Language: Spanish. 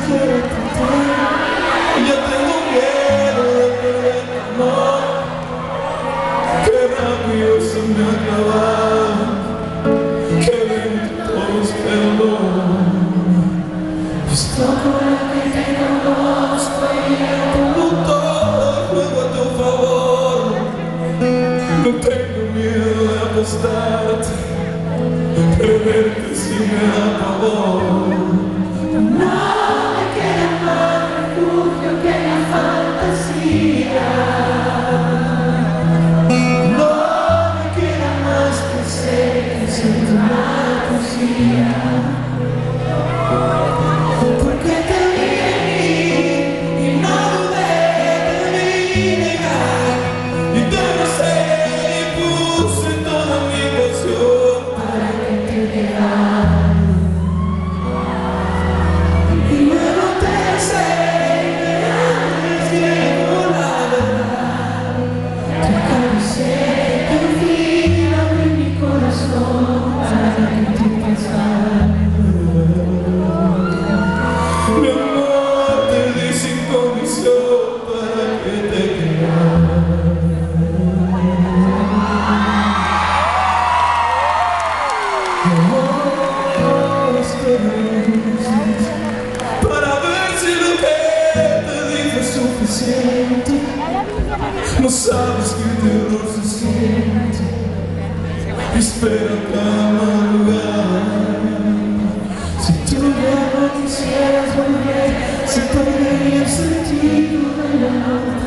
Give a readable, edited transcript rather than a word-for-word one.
Y yo tengo miedo de perder tu amor, que rápido se me acaba, que lento todo es perdón. Estoy con la que te conozco y yo pongo todo el juego a tu favor. No tengo miedo de apostarte, perderte si me da pavor. No me queda más refugio que la fantasía. No me queda más que ser que siento la poesía. Porque te vi venir y no dudé de mí negar, y te abracé y puse toda mi pasión Para que te llegara. y luego te besé y me digo la verdad. Te acaricié, por fin abrí mi corazón para que te pasara. Mi amor, te di sin condición para que te quedaras. Para ver si lo que te dije es suficiente. No sabes que el terror se siente. Espera cada madrugada. Si tú ya no quisieras volver, se perdería el sentido del amor.